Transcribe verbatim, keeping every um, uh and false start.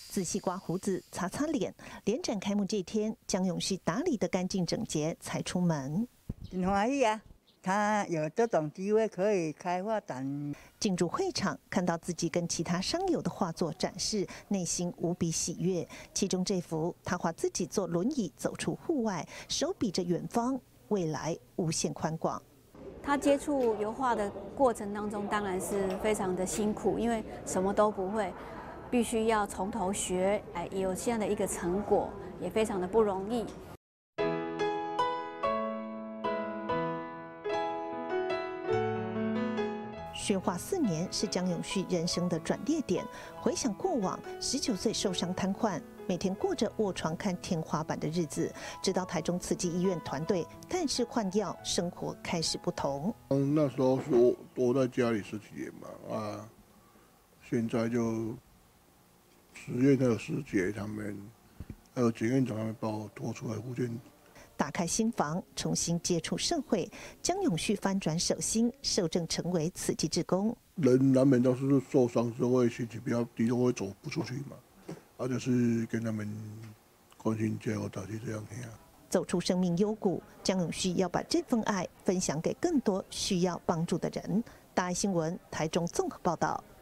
仔细刮胡子、擦擦脸。联展开幕这天，江永旭打理得干净整洁，才出门。 很欢喜啊！他有这种机会可以开画展。 进入会场，看到自己跟其他商友的画作展示，内心无比喜悦。其中这幅，他画自己坐轮椅走出户外，手比着远方，未来无限宽广。 他接触油画的过程当中，当然是非常的辛苦，因为什么都不会，必须要从头学，哎，也有现在的一个成果，也非常的不容易。 学画四年是江永旭人生的转捩点。回想过往，十九岁受伤瘫痪，每天过着卧床看天花板的日子。直到台中慈济医院团队探视换药，生活开始不同。 嗯，那时候说躲在家里十几年嘛，啊，现在就十月还有师姐他们，还有检院长他们把我拖出来复健。 打开心房，重新接触社会，江永旭翻转手心，受证成为慈济志工。 人难免都是受伤之后会心情比较低，都会走不出去嘛，啊，就是跟他们关心加油打气这样子啊。 走出生命幽谷，江永旭要把这份爱分享给更多需要帮助的人。大爱新闻台中综合报道。